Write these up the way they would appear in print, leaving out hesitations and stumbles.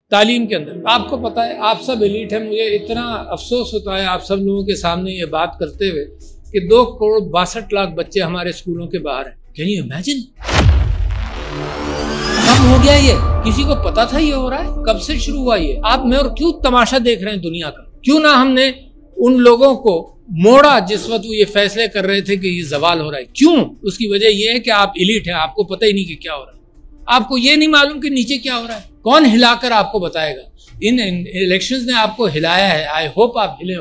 तालीम के अंदर आपको पता है, आप सब एलीट है। मुझे इतना अफसोस होता है आप सब लोगों के सामने ये बात करते हुए कि 2 करोड़ 62 लाख बच्चे हमारे स्कूलों के बाहर हैं। Can you imagine? कब हो गया ये? किसी को पता था ये हो रहा है? कब से शुरू हुआ ये? आप में और क्यों तमाशा देख रहे हैं दुनिया का? क्यों ना हमने उन लोगों को मोड़ा जिस वक्त वो ये फैसले कर रहे थे कि ये जवाल हो रहा है? क्यों? उसकी वजह ये है कि आप एलीट हैं, आपको पता ही नहीं कि क्या हो रहा है। आपको ये नहीं मालूम कि नीचे क्या हो रहा है। कौन हिलाकर आपको बताएगा? इन इलेक्शंस ने आपको हिलाया है। आई होप आप हिले हो।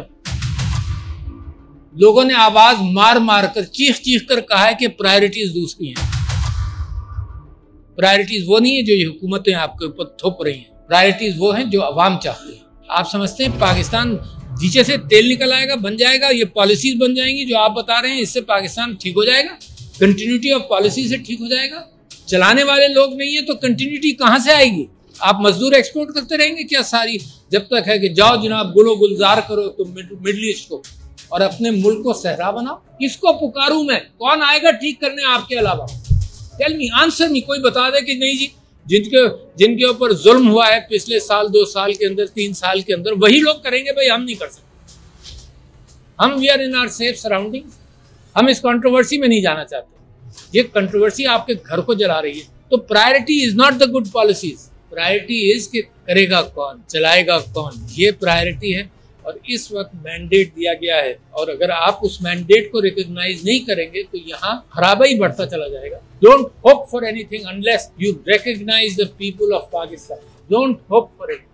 लोगों ने आवाज मार मार कर, चीख चीख कर कहा है कि प्रायोरिटीज दूसरी हैं। प्रायोरिटीज वो नहीं है जो ये हुकूमतें आपके ऊपर थोप रही हैं। प्रायोरिटीज वो हैं जो अवाम चाहती है। आप समझते हैं पाकिस्तान नीचे से तेल निकल आएगा, बन जाएगा, ये पॉलिसीज बन जाएंगी जो आप बता रहे हैं, इससे पाकिस्तान ठीक हो जाएगा? कंटिन्यूटी ऑफ पॉलिसी से ठीक हो जाएगा? चलाने वाले लोग नहीं है तो कंटिन्यूटी कहां से आएगी? आप मजदूर एक्सपोर्ट करते रहेंगे क्या सारी? जब तक है कि जाओ जनाब गुलो गुलजार करो तुम मिडल ईस्ट को और अपने मुल्क को सहरा बनाओ। किसको पुकारूं मैं? कौन आएगा ठीक करने आपके अलावा? Tell me, answer me. कोई बता दे कि नहीं जी, जिनके ऊपर जुल्म हुआ है पिछले साल, 2 साल के अंदर, 3 साल के अंदर, वही लोग करेंगे। भाई हम नहीं कर सकते। हम we are in our safe surrounding. हम इस कंट्रोवर्सी में नहीं जाना चाहते। ये कंट्रोवर्सी आपके घर को जला रही है। तो priority is not the good policies. Priority is कि करेगा कौन, चलाएगा कौन, ये प्रायोरिटी है। और इस वक्त मैंडेट दिया गया है और अगर आप उस मैंडेट को रिकॉग्नाइज नहीं करेंगे तो यहाँ खराबी बढ़ता चला जाएगा। Don't hope for anything unless you recognise the people of Pakistan. Don't hope for it.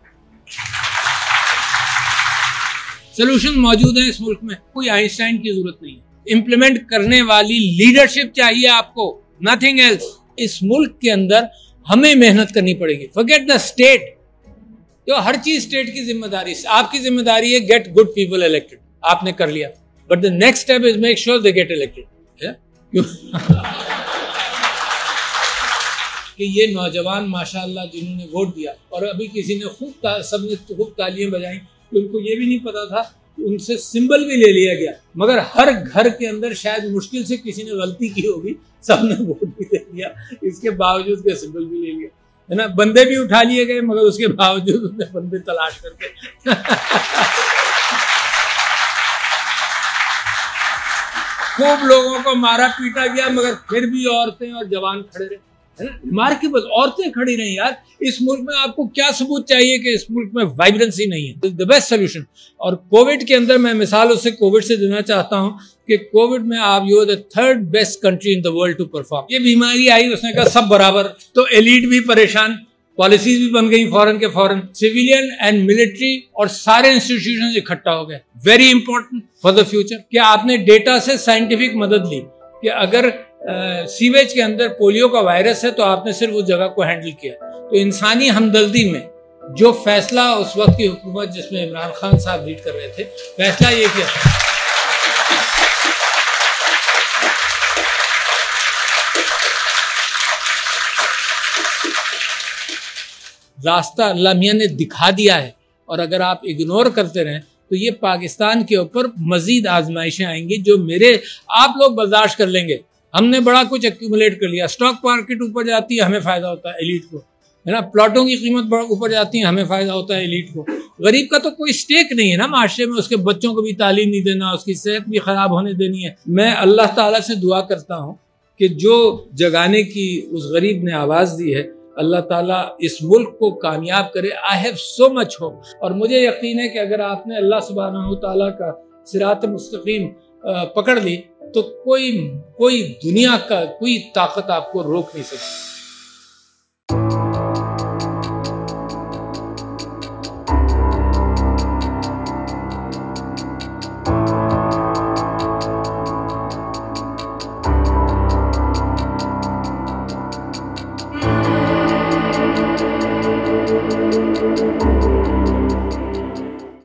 Solution मौजूद है इस मुल्क में, कोई आइंस्टाइन की जरूरत नहीं है। इंप्लीमेंट करने वाली लीडरशिप चाहिए आपको, नथिंग एल्स। इस मुल्क के अंदर हमें मेहनत करनी पड़ेगी। Forget the state. तो हर चीज स्टेट की जिम्मेदारी, आपकी जिम्मेदारी है गेट गुड पीपल इलेक्टेड। आपने कर लिया, but the next step is make sure they get elected. कि ये नौजवान माशाअल्लाह जिन्होंने वोट दिया और अभी किसी ने सबने खूब तालियां बजाई, उनको ये भी नहीं पता था, उनसे सिंबल भी ले लिया गया। मगर हर घर के अंदर शायद मुश्किल से किसी ने गलती की होगी, सबने वोट भी दे दिया, इसके बावजूद के सिंबल भी ले लिया, है ना। बंदे भी उठा लिए गए मगर उसके बावजूद उसने बंदे तलाश करके खूब लोगों को मारा पीटा गया, मगर फिर भी औरतें और जवान खड़े रहे, है ना। रिमार्केबल, औरतें खड़ी रही यार। इस मुल्क में आपको क्या सबूत चाहिए कि इस मुल्क में वाइब्रेंसी नहीं है? The best solution. और कोविड के अंदर मैं मिसाल उससे कोविड से देना चाहता हूं कि कोविड में आप you are the 3rd best country in the world to perform. ये बीमारी आई, उसने कहा सब बराबर, तो एलीट भी परेशान, पॉलिसीज भी बन गई फौरन के फौरन, सिविलियन एंड मिलिट्री और सारे इंस्टीट्यूशन इकट्ठा हो गए। Very important for the future कि आपने डेटा से साइंटिफिक मदद ली कि अगर सीवेज के अंदर पोलियो का वायरस है तो आपने सिर्फ उस जगह को हैंडल किया। तो इंसानी हमदर्दी में जो फैसला उस वक्त की हुकूमत जिसमें इमरान खान साहब लीड कर रहे थे, फैसला ये किया रास्ता अल्लाह मियां ने दिखा दिया है। और अगर आप इग्नोर करते रहें तो ये पाकिस्तान के ऊपर मजीद आजमाइशें आएंगी जो आप लोग बर्दाश्त कर लेंगे। हमने बड़ा कुछ एक्यूमुलेट कर लिया, स्टॉक मार्केट ऊपर जाती है, हमें फायदा होता है एलीट को, है ना। प्लॉटों की कीमत ऊपर जाती है, हमें फायदा होता है एलीट को। गरीब का तो कोई स्टेक नहीं है ना माशरे में, उसके बच्चों को भी तालीम नहीं देना, उसकी सेहत भी खराब होने देनी है। मैं अल्लाह ताला से दुआ करता हूँ कि जो जगाने की उस गरीब ने आवाज़ दी है, अल्लाह ताला इस मुल्क को कामयाब करे। I have so much hope. और मुझे यकीन है कि अगर आपने अल्लाह सुब्हानहू ताला का सिरात मुस्तकीम पकड़ ली तो कोई दुनिया का कोई ताकत आपको रोक नहीं सकती।